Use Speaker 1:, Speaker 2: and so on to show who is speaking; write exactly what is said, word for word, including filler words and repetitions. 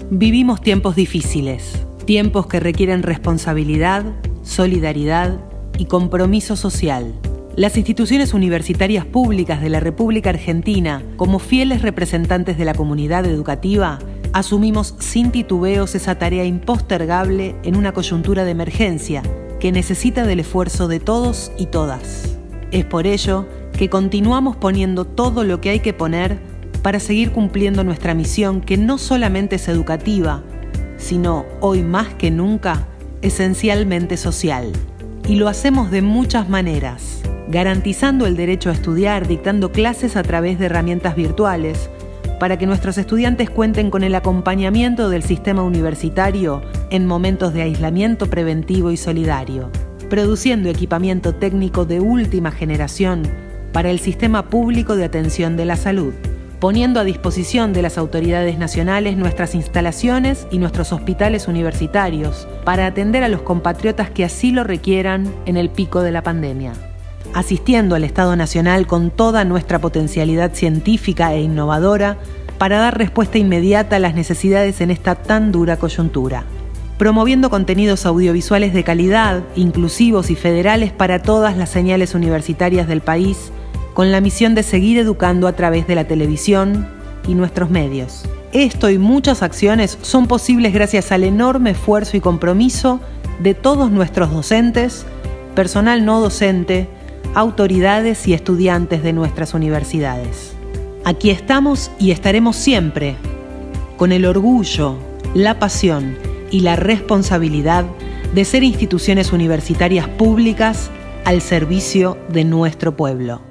Speaker 1: Vivimos tiempos difíciles, tiempos que requieren responsabilidad, solidaridad y compromiso social. Las instituciones universitarias públicas de la República Argentina, como fieles representantes de la comunidad educativa, asumimos sin titubeos esa tarea impostergable en una coyuntura de emergencia que necesita del esfuerzo de todos y todas. Es por ello que continuamos poniendo todo lo que hay que poner para seguir cumpliendo nuestra misión, que no solamente es educativa, sino, hoy más que nunca, esencialmente social. Y lo hacemos de muchas maneras, garantizando el derecho a estudiar, dictando clases a través de herramientas virtuales, para que nuestros estudiantes cuenten con el acompañamiento del sistema universitario en momentos de aislamiento preventivo y solidario, produciendo equipamiento técnico de última generación para el sistema público de atención de la salud, poniendo a disposición de las autoridades nacionales nuestras instalaciones y nuestros hospitales universitarios para atender a los compatriotas que así lo requieran en el pico de la pandemia, asistiendo al Estado Nacional con toda nuestra potencialidad científica e innovadora para dar respuesta inmediata a las necesidades en esta tan dura coyuntura, promoviendo contenidos audiovisuales de calidad, inclusivos y federales para todas las señales universitarias del país, con la misión de seguir educando a través de la televisión y nuestros medios. Esto y muchas acciones son posibles gracias al enorme esfuerzo y compromiso de todos nuestros docentes, personal no docente, autoridades y estudiantes de nuestras universidades. Aquí estamos y estaremos siempre, con el orgullo, la pasión y la responsabilidad de ser instituciones universitarias públicas al servicio de nuestro pueblo.